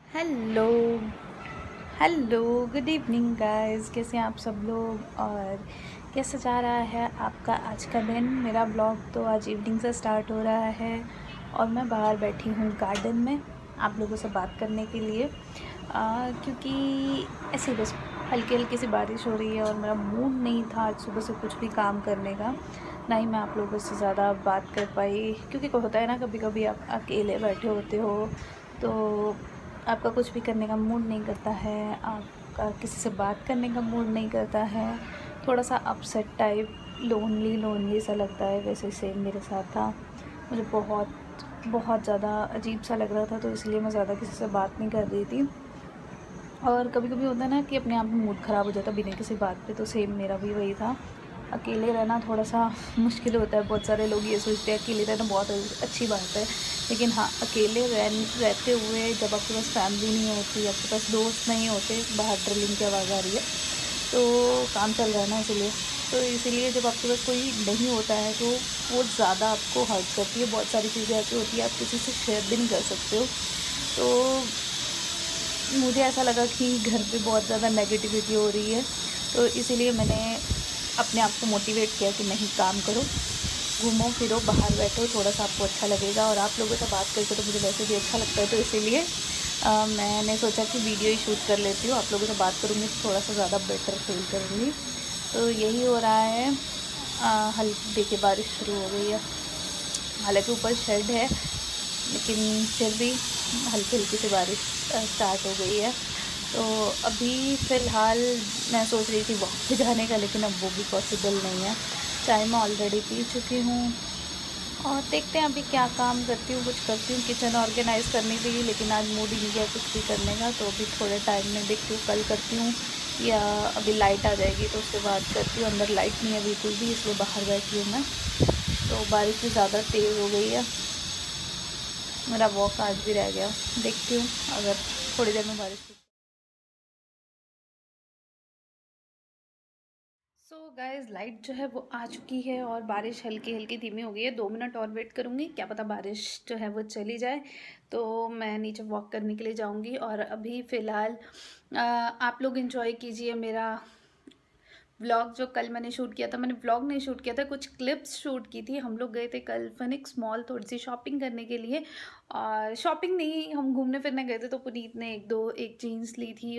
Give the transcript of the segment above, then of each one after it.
Hello hello good evening guys, कैसे हैं आप सब लोग और कैसा जा रहा है आपका आज का दिन। मेरा ब्लॉग तो आज इवनिंग से स्टार्ट हो रहा है और मैं बाहर बैठी हूँ गार्डन में आप लोगों से बात करने के लिए क्योंकि ऐसे बस हल्की हल्की सी बारिश हो रही है और मेरा मूड नहीं था आज सुबह से कुछ भी काम करने का। ना ही मैं आप लोगों से ज़्यादा बात कर पाई क्योंकि होता है ना, कभी कभी आप अकेले बैठे होते हो तो आपका कुछ भी करने का मूड नहीं करता है, आपका किसी से बात करने का मूड नहीं करता है, थोड़ा सा अपसेट टाइप लोनली सा लगता है। वैसे सेम मेरे साथ था, मुझे बहुत ज़्यादा अजीब सा लग रहा था, तो इसलिए मैं ज़्यादा किसी से बात नहीं कर रही थी। और कभी कभी होता है ना कि अपने आप में मूड ख़राब हो जाता बिना किसी बात पे, तो सेम मेरा भी वही था। अकेले रहना थोड़ा सा मुश्किल होता है, बहुत सारे लोग ये सोचते हैं अकेले रहना बहुत अच्छी बात है, लेकिन हाँ अकेले रहते हुए जब आपके पास फैमिली नहीं होती, आपके पास दोस्त नहीं होते, बाहर ड्रिलिंग की आवाज़ आ रही है तो काम चल रहा है ना, इसीलिए जब आपके पास कोई नहीं होता है तो वो ज़्यादा आपको हर्ट करती है। बहुत सारी चीज़ें ऐसी होती है आप किसी से शेयर भी नहीं कर सकते हो। तो मुझे ऐसा लगा कि घर पे बहुत ज़्यादा नेगेटिविटी हो रही है, तो इसीलिए मैंने अपने आप को मोटिवेट किया कि नहीं, काम करो, घूमो फिरो, बाहर बैठो, थोड़ा सा आपको अच्छा लगेगा। और आप लोगों से बात करके तो मुझे वैसे भी अच्छा लगता है, तो इसीलिए मैंने सोचा कि वीडियो ही शूट कर लेती हूँ। आप लोगों से बात करूँगी तो थोड़ा सा ज़्यादा बेटर फील करूँगी। तो यही हो रहा है। हल्की देखिए बारिश शुरू हो गई है, हालांकि ऊपर शेड है लेकिन फिर भी हल्की हल्की सी बारिश स्टार्ट हो गई है। तो अभी फ़िलहाल मैं सोच रही थी वॉक पे जाने का, लेकिन अब वो भी पॉसिबल नहीं है। चाय मैं ऑलरेडी पी चुकी हूँ और देखते हैं अभी क्या काम करती हूँ। कुछ करती हूँ, किचन ऑर्गेनाइज़ करनी थी, लेकिन आज मूड ही नहीं गया कुछ भी करने का, तो अभी थोड़े टाइम में देखती हूँ कल करती हूँ या अभी लाइट आ जाएगी तो उसके बाद करती हूँ। अंदर लाइट नहीं है बिल्कुल भी, इसलिए बाहर बैठी हूँ मैं। तो बारिश भी ज़्यादा तेज़ हो गई है, मेरा वॉक आज भी रह गया। देखती हूँ अगर थोड़ी देर में बारिश। सो गाइस, लाइट जो है वो आ चुकी है और बारिश हल्की हल्की धीमी हो गई है। 2 मिनट और वेट करूँगी, क्या पता बारिश जो है वो चली जाए तो मैं नीचे वॉक करने के लिए जाऊँगी। और अभी फ़िलहाल आप लोग एंजॉय कीजिए मेरा व्लॉग जो कल मैंने शूट किया था। मैंने व्लॉग नहीं शूट किया था, कुछ क्लिप्स शूट की थी। हम लोग गए थे कल फिनिक्स मॉल थोड़ी सी शॉपिंग करने के लिए, और शॉपिंग नहीं, हम घूमने फिरने गए थे। तो पुनीत ने एक जीन्स ली थी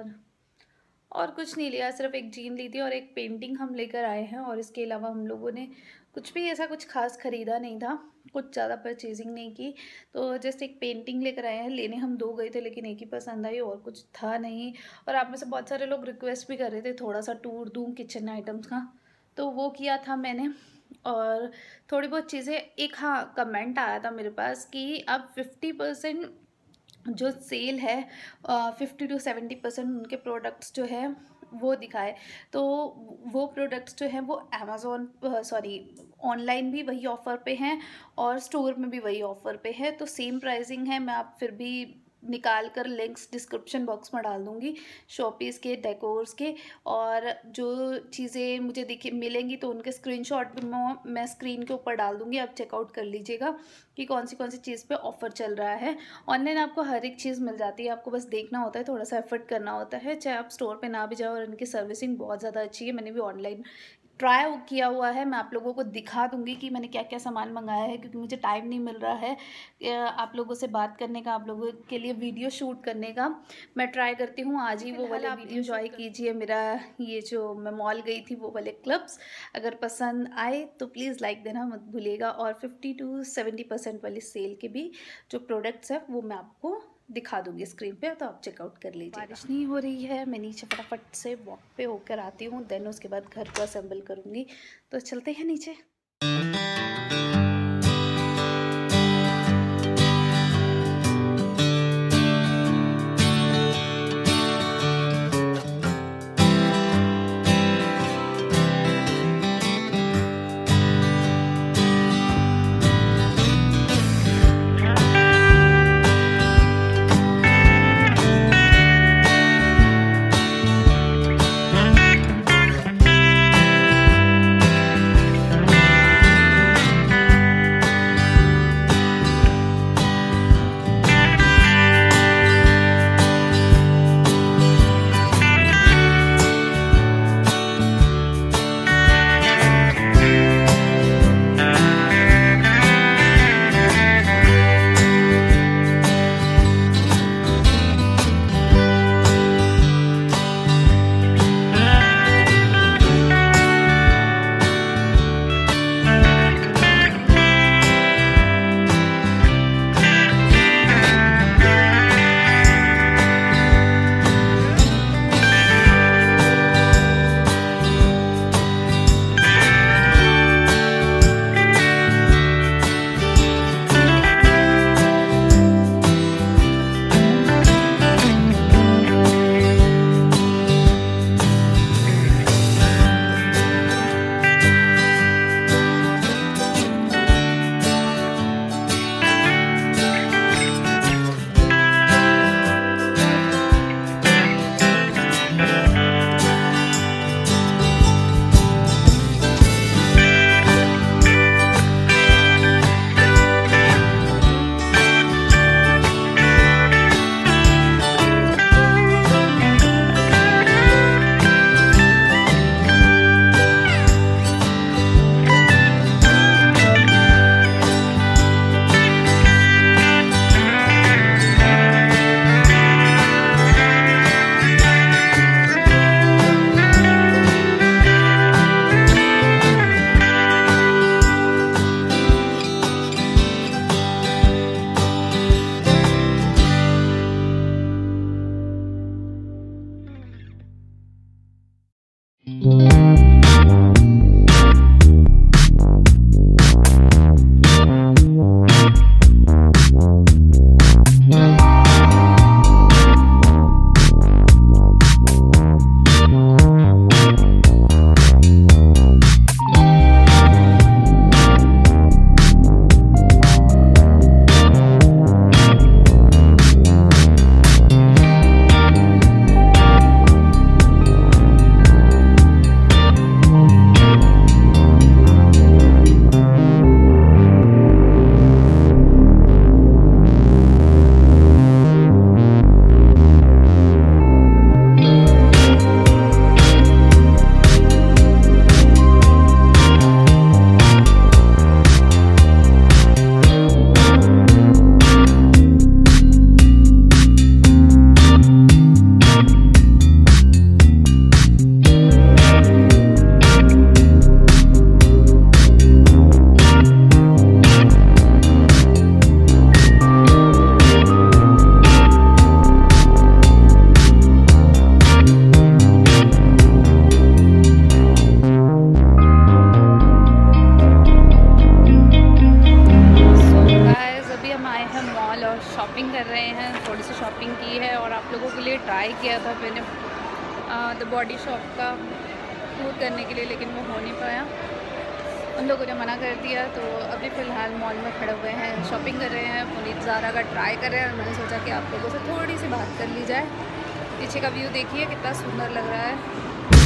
और कुछ नहीं लिया, सिर्फ एक जीन ली थी और एक पेंटिंग हम लेकर आए हैं। और इसके अलावा हम लोगों ने कुछ भी ऐसा कुछ खास ख़रीदा नहीं था, कुछ ज़्यादा परचेजिंग नहीं की। तो जस्ट एक पेंटिंग लेकर आए हैं। लेने हम 2 गए थे लेकिन एक ही पसंद आई, और कुछ था नहीं। और आप में से बहुत सारे लोग रिक्वेस्ट भी कर रहे थे थोड़ा सा टूर दूँ किचन आइटम्स का, तो वो किया था मैंने। और थोड़ी बहुत चीज़ें, एक हाँ कमेंट आया था मेरे पास कि अब 50% जो सेल है, 50 to 70% उनके प्रोडक्ट्स जो है वो दिखाए। तो वो प्रोडक्ट्स जो हैं वो अमेज़ॉन सॉरी ऑनलाइन भी वही ऑफ़र पे हैं और स्टोर में भी वही ऑफ़र पे है। तो सेम प्राइसिंग है। मैं आप फिर भी निकाल कर लिंक्स डिस्क्रिप्शन बॉक्स में डाल दूँगी, शॉपीस के, डेकोर्स के। और जो चीज़ें मुझे दिखी मिलेंगी तो उनके स्क्रीनशॉट भी मैं स्क्रीन के ऊपर डाल दूँगी, आप चेकआउट कर लीजिएगा कि कौन सी चीज़ पे ऑफ़र चल रहा है। ऑनलाइन आपको हर एक चीज़ मिल जाती है, आपको बस देखना होता है, थोड़ा सा एफर्ट करना होता है, चाहे आप स्टोर पे ना भी जाओ। और इनकी सर्विसिंग बहुत ज़्यादा अच्छी है। मैंने भी ऑनलाइन ट्राई किया हुआ है, मैं आप लोगों को दिखा दूँगी कि मैंने क्या क्या सामान मंगाया है, क्योंकि मुझे टाइम नहीं मिल रहा है आप लोगों से बात करने का, आप लोगों के लिए वीडियो शूट करने का। मैं ट्राई करती हूँ आज ही वो वाले वीडियो। एंजॉय कीजिए मेरा ये जो मैं मॉल गई थी वो वाले क्लिप्स। अगर पसंद आए तो प्लीज़ लाइक देना मत भूलिएगा। और 50 to 70% वाली सेल के भी जो प्रोडक्ट्स हैं वो मैं आपको दिखा दूँगी स्क्रीन पे, तो आप चेकआउट कर लीजिए। बारिश नहीं हो रही है, मैं नीचे फटाफट से वॉक पे होकर आती हूँ, देन उसके बाद घर को असेंबल करूँगी। तो चलते हैं नीचे। थोड़ी सी शॉपिंग की है और आप लोगों के लिए ट्राई किया था मैंने द बॉडी शॉप का टूर करने के लिए, लेकिन वो हो नहीं पाया, उन लोगों ने मना कर दिया। तो अभी फ़िलहाल मॉल में खड़े हुए हैं, शॉपिंग कर रहे हैं, पुनीत ज़ारा का ट्राई कर रहे हैं और मैंने सोचा कि आप लोगों से थोड़ी सी बात कर ली जाए। पीछे का व्यू देखिए कितना सुंदर लग रहा है।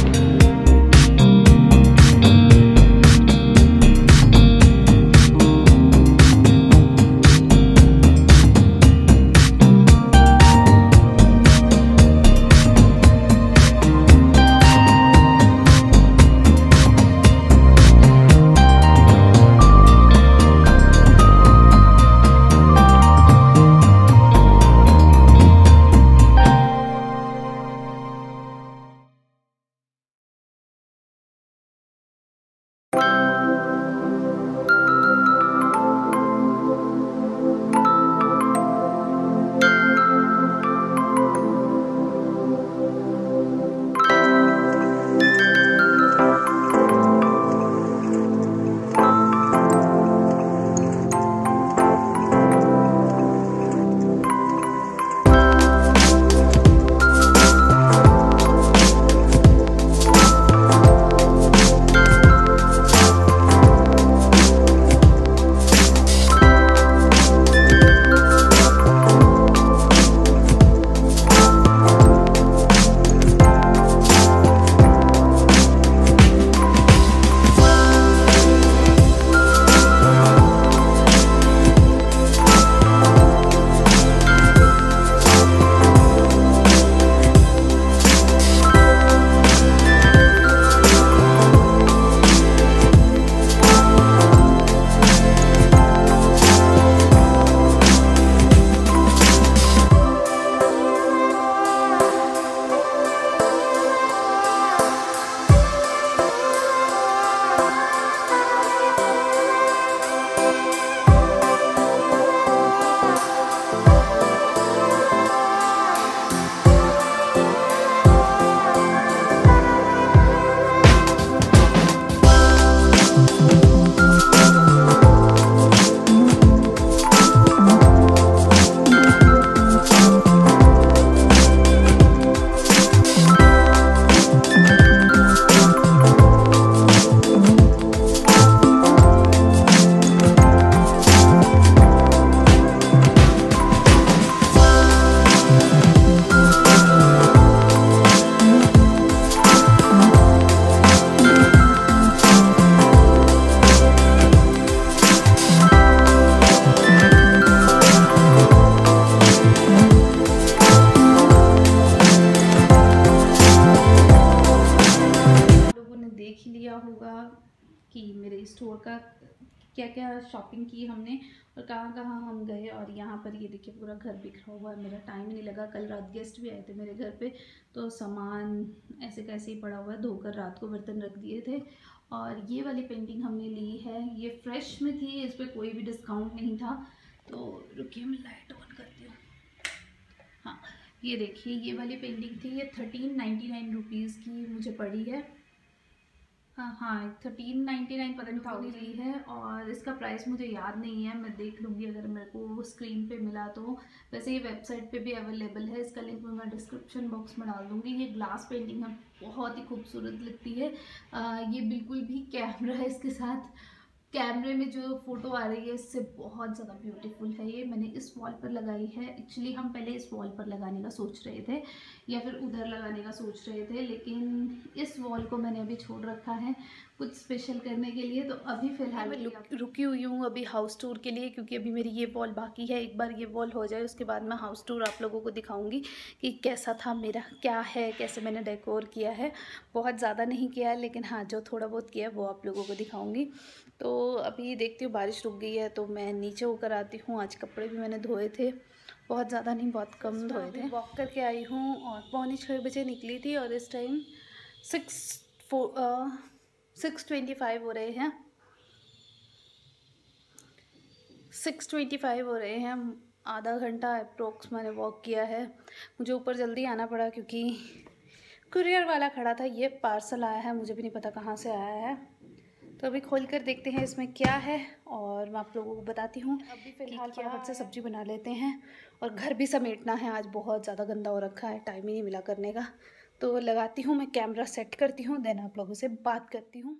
कि मेरे स्टोर का क्या क्या शॉपिंग की हमने और कहाँ कहाँ हम गए। और यहाँ पर ये देखिए पूरा घर बिखरा हुआ है, मेरा टाइम नहीं लगा। कल रात गेस्ट भी आए थे मेरे घर पे, तो सामान ऐसे कैसे ही पड़ा हुआ है, धोकर रात को बर्तन रख दिए थे। और ये वाली पेंटिंग हमने ली है, ये फ्रेश में थी, इस पर कोई भी डिस्काउंट नहीं था। तो रुकिए मैं लाइट ऑन करती हूँ। हाँ ये देखिए ये वाली पेंटिंग थी, ये 1399 रुपीज़ की मुझे पड़ी है। हाँ 1399 पता नहीं कौन ली है, और इसका प्राइस मुझे याद नहीं है, मैं देख लूँगी अगर मेरे को स्क्रीन पे मिला तो। वैसे ये वेबसाइट पे भी अवेलेबल है, इसका लिंक मैं डिस्क्रिप्शन बॉक्स में डाल दूँगी। ये ग्लास पेंटिंग है, बहुत ही खूबसूरत लगती है। ये बिल्कुल भी कैमरा है इसके साथ, कैमरे में जो फ़ोटो आ रही है इससे बहुत ज़्यादा ब्यूटीफुल है। ये मैंने इस वॉल पर लगाई है। एक्चुअली हम पहले इस वॉल पर लगाने का सोच रहे थे या फिर उधर लगाने का सोच रहे थे, लेकिन इस वॉल को मैंने अभी छोड़ रखा है कुछ स्पेशल करने के लिए। तो अभी फ़िलहाल मैं रुकी हुई हूँ अभी हाउस टूर के लिए, क्योंकि अभी मेरी ये वॉल बाकी है। एक बार ये वॉल हो जाए उसके बाद मैं हाउस टूर आप लोगों को दिखाऊंगी कि कैसा था मेरा, क्या है, कैसे मैंने डेकोर किया है। बहुत ज़्यादा नहीं किया है, लेकिन हाँ जो थोड़ा बहुत किया है वो आप लोगों को दिखाऊंगी। तो अभी देखती हूँ बारिश रुक गई है तो मैं नीचे होकर आती हूँ। आज कपड़े भी मैंने धोए थे, बहुत ज़्यादा नहीं, बहुत कम धोए थे। वॉक करके आई हूँ और 5:45 बजे निकली थी और इस टाइम 6:25 हो रहे हैं, 6:25 हो रहे हैं। आधा घंटा अप्रोक्स मैंने वॉक किया है। मुझे ऊपर जल्दी आना पड़ा क्योंकि कुरियर वाला खड़ा था। ये पार्सल आया है, मुझे भी नहीं पता कहाँ से आया है। तो अभी खोल कर देखते हैं इसमें क्या है और मैं आप लोगों को बताती हूँ। अभी फ़िलहाल फटाफट से सब्ज़ी बना लेते हैं और घर भी समेटना है। आज बहुत ज़्यादा गंदा हो रखा है, टाइम ही नहीं मिला करने का। तो लगाती हूँ, मैं कैमरा सेट करती हूँ, देन आप लोगों से बात करती हूँ।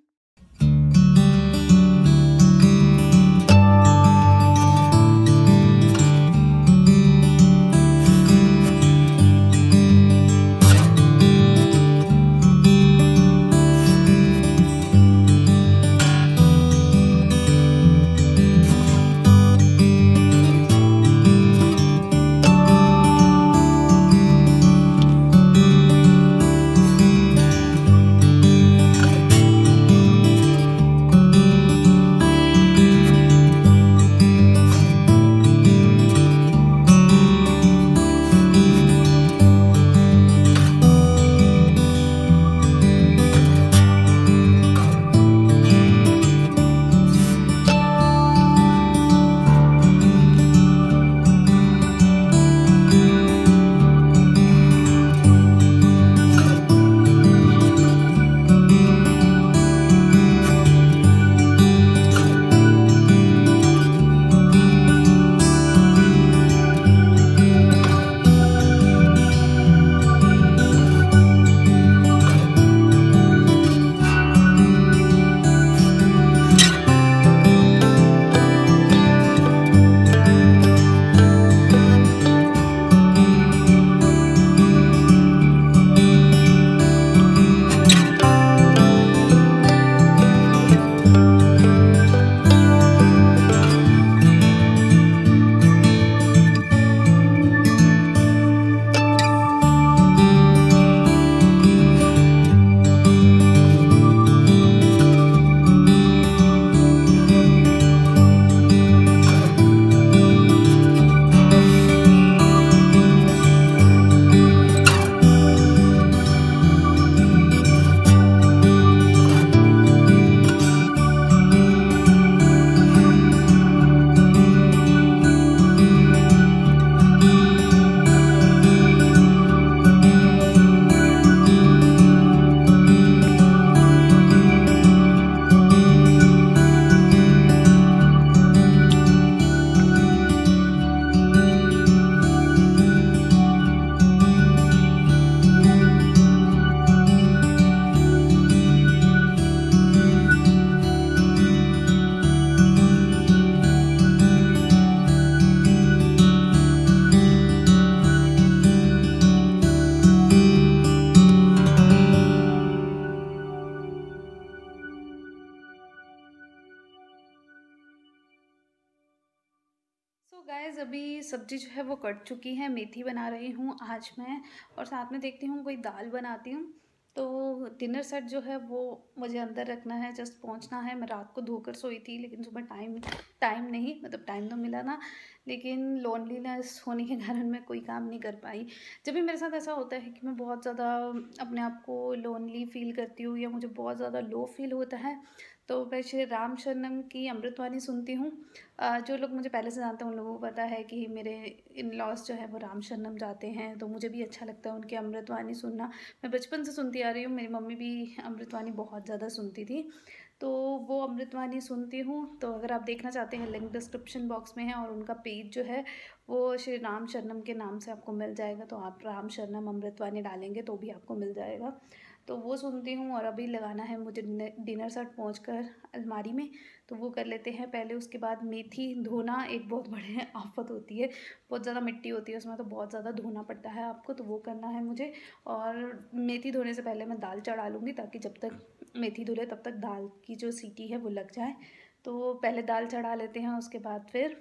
गाइस अभी सब्जी जो है वो कट चुकी है, मेथी बना रही हूँ आज मैं, और साथ में देखती हूँ कोई दाल बनाती हूँ। तो डिनर सेट जो है वो मुझे अंदर रखना है, जस्ट पहुँचना है। मैं रात को धोकर सोई थी, लेकिन सुबह टाइम नहीं, मतलब टाइम तो मिला ना, लेकिन लोनलीनेस होने के कारण मैं कोई काम नहीं कर पाई। जब भी मेरे साथ ऐसा होता है कि मैं बहुत ज़्यादा अपने आप को लोनली फील करती हूँ या मुझे बहुत ज़्यादा लो फील होता है, तो मैं श्री राम शरणम की अमृतवाणी सुनती हूँ। जो लोग मुझे पहले से जानते हैं उन लोगों को पता है कि मेरे इन लॉज जो है वो राम शरणम जाते हैं, तो मुझे भी अच्छा लगता है उनकी अमृतवाणी सुनना। मैं बचपन से सुनती आ रही हूँ, मेरी मम्मी भी अमृतवाणी बहुत ज़्यादा सुनती थी, तो वो अमृतवाणी सुनती हूँ। तो अगर आप देखना चाहते हैं, लिंक डिस्क्रिप्शन बॉक्स में है, और उनका पेज जो है वो श्री राम शरणम के नाम से आपको मिल जाएगा। तो आप राम शरणम अमृतवाणी डालेंगे तो भी आपको मिल जाएगा, तो वो सुनती हूँ। और अभी लगाना है मुझे डिनर सेट पहुँचकर अलमारी में, तो वो कर लेते हैं पहले। उसके बाद मेथी धोना एक बहुत बड़ी आफत होती है, बहुत ज़्यादा मिट्टी होती है उसमें, तो बहुत ज़्यादा धोना पड़ता है आपको, तो वो करना है मुझे। और मेथी धोने से पहले मैं दाल चढ़ा लूँगी, ताकि जब तक मेथी धुले तब तक दाल की जो सीटी है वो लग जाए। तो पहले दाल चढ़ा लेते हैं, उसके बाद फिर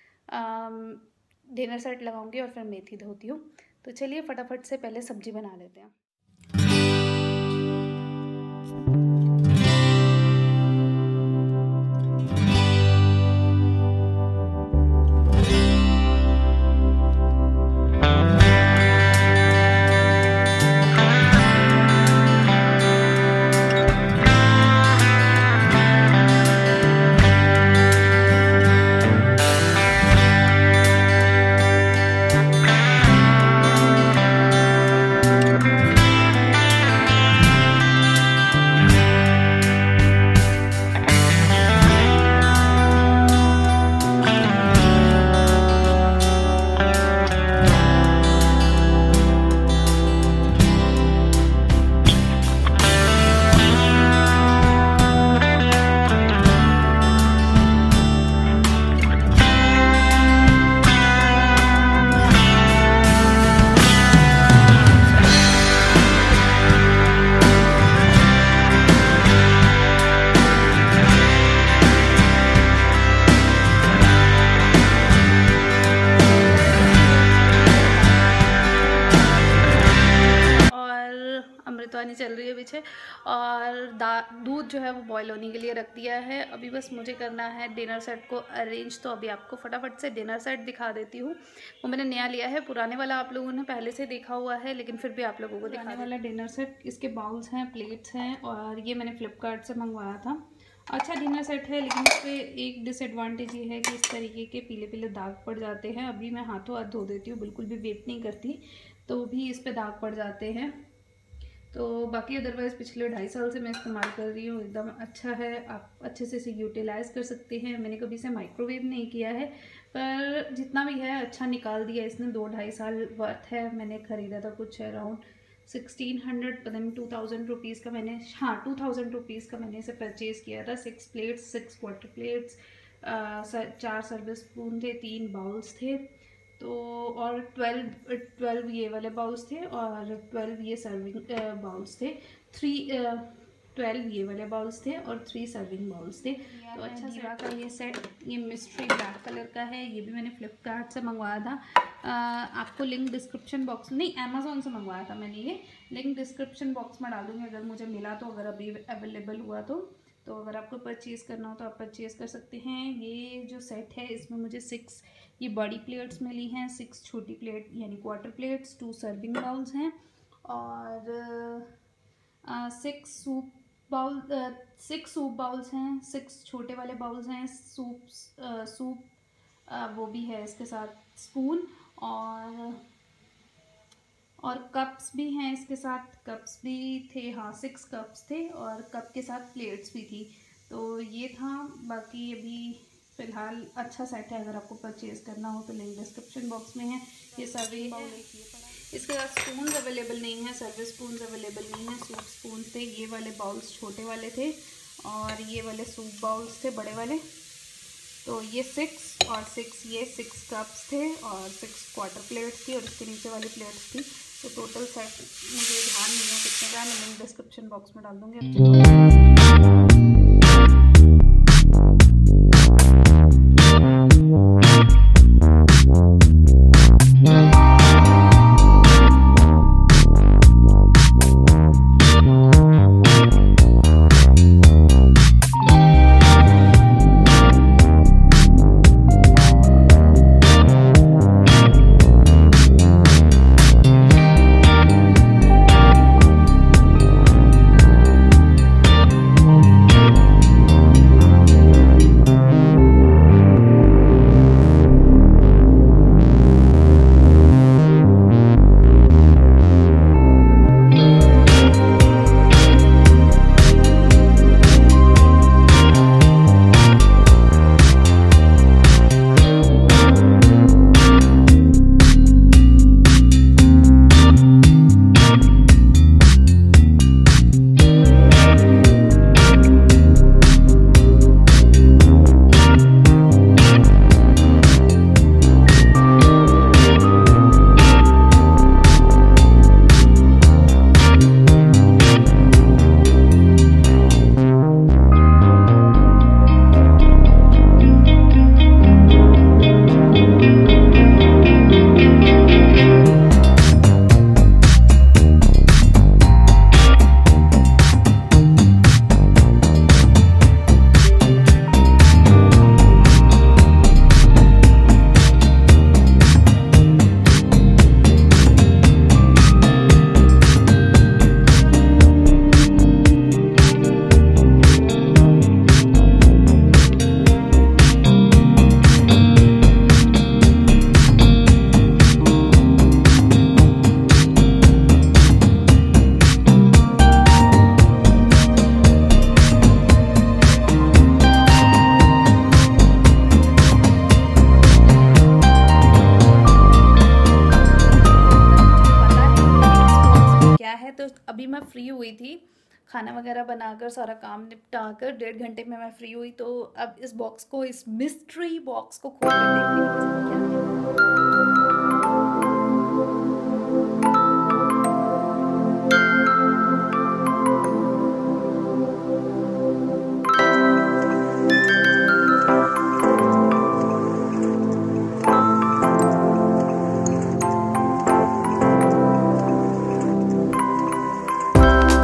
डिनर सेट लगाऊंगी और फिर मेथी धोती हूँ। तो चलिए फटाफट से पहले सब्ज़ी बना लेते हैं। नाचवानी चल रही है पीछे। और दूध जो है वो बॉयल होने के लिए रख दिया है। अभी बस मुझे करना है डिनर सेट को अरेंज, तो अभी आपको फटाफट से डिनर सेट दिखा देती हूँ। वो मैंने नया लिया है, पुराने वाला आप लोगों ने पहले से देखा हुआ है, लेकिन फिर भी आप लोगों को दिखाने वाला डिनर सेट। इसके बाउल्स हैं, प्लेट्स हैं, और ये मैंने फ्लिपकार्ट से मंगवाया था। अच्छा डिनर सेट है, लेकिन इस पर एक डिसएडवांटेज ये है कि इस तरीके के पीले पीले दाग पड़ जाते हैं। अभी मैं हाथों हाथ धो देती हूँ, बिल्कुल भी वेट नहीं करती, तो भी इस पे दाग पड़ जाते हैं। तो बाकी अदरवाइज़ पिछले 2.5 साल से मैं इस्तेमाल कर रही हूँ, एकदम अच्छा है। आप अच्छे से इसे यूटिलाइज़ कर सकते हैं। मैंने कभी इसे माइक्रोवेव नहीं किया है, पर जितना भी है अच्छा निकाल दिया इसने। 2-2.5 साल वर्थ है। मैंने ख़रीदा था कुछ अराउंड 1600, पता नहीं 2000 रुपीज़ का मैंने, हाँ 2000 रुपीज़ का मैंने इसे परचेज़ किया था। 6 plates, 6 quarter plates, 4 service spoon थे, 3 बाउल्स थे, तो और 12 ये वाले बाउल्स थे, और 12 ये सर्विंग बाउल्स थे। 12 ये वाले बाउल्स थे और 3 सर्विंग बाउल्स थे। तो अच्छा दीवा का ये सेट, ये मिस्ट्री ब्लैक कलर का है। ये भी मैंने फ्लिपकार्ट से मंगवाया था। आपको लिंक डिस्क्रिप्शन बॉक्स, नहीं अमेज़ॉन से मंगवाया था मैंने। ये लिंक डिस्क्रिप्शन बॉक्स में डालूंगी अगर मुझे मिला तो, अगर अभी अवेलेबल हुआ तो अगर आपको परचेज़ करना हो तो आप परचेज़ कर सकते हैं। ये जो सेट है इसमें मुझे 6 ये बड़ी प्लेट्स मिली हैं, 6 छोटी प्लेट यानी क्वार्टर प्लेट्स, 2 सर्विंग बाउल्स हैं, और 6 सूप बाउल्स हैं, 6 छोटे वाले बाउल्स हैं, सूप वो भी है इसके साथ, स्पून, और कप्स भी हैं इसके साथ। कप्स भी थे, हाँ 6 कप्स थे, और कप के साथ प्लेट्स भी थी। तो ये था। बाकी अभी फ़िलहाल अच्छा सेट है, अगर आपको परचेज़ करना हो तो लिंक डिस्क्रिप्शन बॉक्स में है। ये सर्विंग बाउल इसके साथ स्पून अवेलेबल नहीं है, सर्विस स्पून अवेलेबल नहीं है, सूप स्पून थे। ये वाले बाउल्स छोटे वाले थे, और ये वाले सूप बाउल्स थे बड़े वाले। तो ये 6 और 6 ये 6 कप्स थे, और 6 क्वार्टर प्लेट्स थी, और इसके नीचे वाली प्लेट्स थी। तो टोटल सेट मुझे ध्यान नहीं है कितने का, मैं लिंक डिस्क्रिप्शन बॉक्स में डाल दूँगी। अभी मैं फ्री हुई थी, खाना वगैरह बनाकर सारा काम निपटाकर 1.5 घंटे में मैं फ्री हुई। तो अब इस बॉक्स को, इस मिस्ट्री बॉक्स को खोल के देखते हैं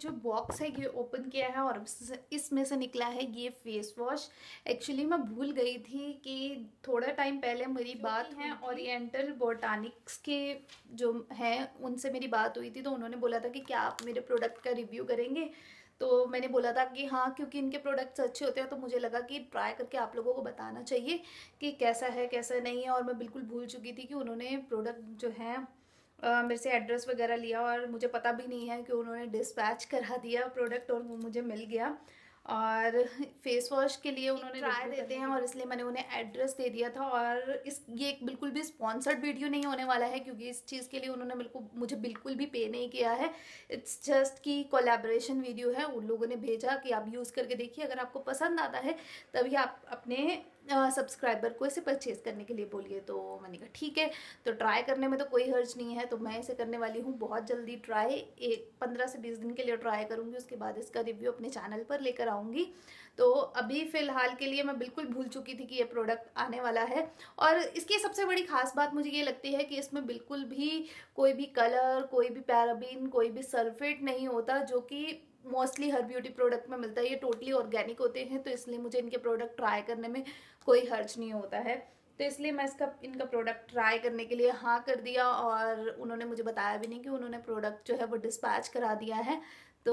जो बॉक्स है ये ओपन किया है और इसमें से निकला है ये फेस वॉश। एक्चुअली मैं भूल गई थी कि थोड़ा टाइम पहले मेरी बात है ओरिएंटल बोटानिक्स के जो हैं उनसे मेरी बात हुई थी, तो उन्होंने बोला था कि क्या आप मेरे प्रोडक्ट का रिव्यू करेंगे। तो मैंने बोला था कि हाँ, क्योंकि इनके प्रोडक्ट्स अच्छे होते हैं तो मुझे लगा कि ट्राई करके आप लोगों को बताना चाहिए कि कैसा है कैसा नहीं है। और मैं बिल्कुल भूल चुकी थी कि उन्होंने प्रोडक्ट जो है मेरे से एड्रेस वगैरह लिया और मुझे पता भी नहीं है कि उन्होंने डिस्पैच करा दिया प्रोडक्ट और वो मुझे मिल गया। और फेस वॉश के लिए उन्होंने ट्राई देते हैं और इसलिए मैंने उन्हें एड्रेस दे दिया था। और ये एक बिल्कुल भी स्पॉन्सर्ड वीडियो नहीं होने वाला है, क्योंकि इस चीज़ के लिए उन्होंने मुझे बिल्कुल भी पे नहीं किया है। इट्स जस्ट कि कोलैबोरेशन वीडियो है। उन लोगों ने भेजा कि आप यूज़ करके देखिए, अगर आपको पसंद आता है तभी आप अपने सब्सक्राइबर को इसे परचेज करने के लिए बोलिए। तो मैंने कहा ठीक है, तो ट्राई करने में तो कोई हर्ज नहीं है, तो मैं इसे करने वाली हूँ बहुत जल्दी ट्राई। 15 से 20 दिन के लिए ट्राई करूँगी, उसके बाद इसका रिव्यू अपने चैनल पर लेकर आऊँगी। तो अभी फ़िलहाल के लिए मैं बिल्कुल भूल चुकी थी कि ये प्रोडक्ट आने वाला है। और इसकी सबसे बड़ी खास बात मुझे ये लगती है कि इसमें बिल्कुल भी कोई भी कलर, कोई भी पैराबीन, कोई भी सल्फेट नहीं होता, जो कि मोस्टली हर ब्यूटी प्रोडक्ट में मिलता है। ये टोटली ऑर्गेनिक होते हैं, तो इसलिए मुझे इनके प्रोडक्ट ट्राई करने में कोई हर्ज नहीं होता है। तो इसलिए मैं इनका प्रोडक्ट ट्राई करने के लिए हाँ कर दिया। और उन्होंने मुझे बताया भी नहीं कि उन्होंने प्रोडक्ट जो है वो डिस्पैच करा दिया है। तो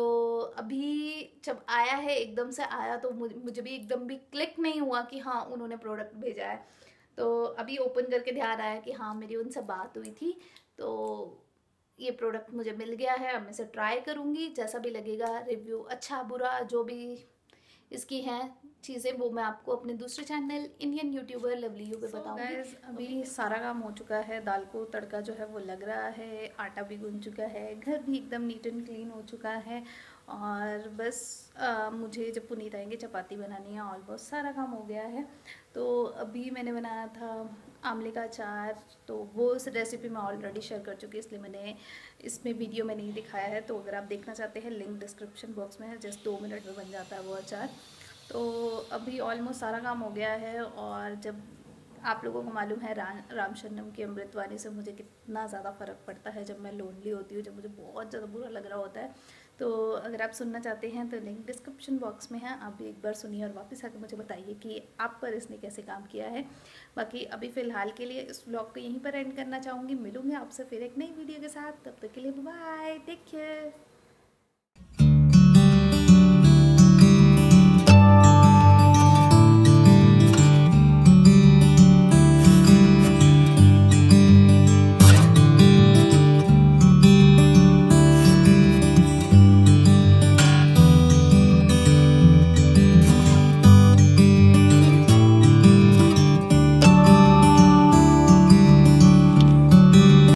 अभी जब आया है, एकदम से आया, तो मुझे भी एकदम भी क्लिक नहीं हुआ कि हाँ उन्होंने प्रोडक्ट भेजा है। तो अभी ओपन करके ध्यान आया कि हाँ मेरी उनसे बात हुई थी। तो ये प्रोडक्ट मुझे मिल गया है, अब मैं इसे ट्राई करूँगी। जैसा भी लगेगा रिव्यू, अच्छा बुरा जो भी इसकी हैं चीज़ें, वो मैं आपको अपने दूसरे channel Indian YouTuber lovely you पे बताऊँगी। अभी सारा काम हो चुका है, दाल को तड़का जो है वो लग रहा है, आटा भी गूंज चुका है, घर भी एकदम नीट एंड क्लीन हो चुका है। और बस मुझे जब पुनीत आएंगे चपाती बनानी है, ऑलमोस्ट सारा काम हो गया है। तो अभी मैंने बनाया था आंवले का अचार, तो वो रेसिपी मैं ऑलरेडी शेयर कर चुकी, इसलिए मैंने इसमें वीडियो में नहीं दिखाया है। तो अगर आप देखना चाहते हैं, लिंक डिस्क्रिप्शन बॉक्स में है, जस्ट 2 मिनट में बन जाता है वो अचार। तो अभी ऑलमोस्ट सारा काम हो गया है। और जब आप लोगों को मालूम है राम शरणम की अमृतवाणी से मुझे कितना ज़्यादा फ़र्क पड़ता है जब मैं लोनली होती हूँ, जब मुझे बहुत ज़्यादा बुरा लग रहा होता है। तो अगर आप सुनना चाहते हैं तो लिंक डिस्क्रिप्शन बॉक्स में है, आप भी एक बार सुनिए और वापस आकर मुझे बताइए कि आप पर इसने कैसे काम किया है। बाकी अभी फ़िलहाल के लिए इस व्लॉग को यहीं पर एंड करना चाहूँगी। मिलूँगी आपसे फिर एक नई वीडियो के साथ, तब तक के लिए बाय, टेक केयर।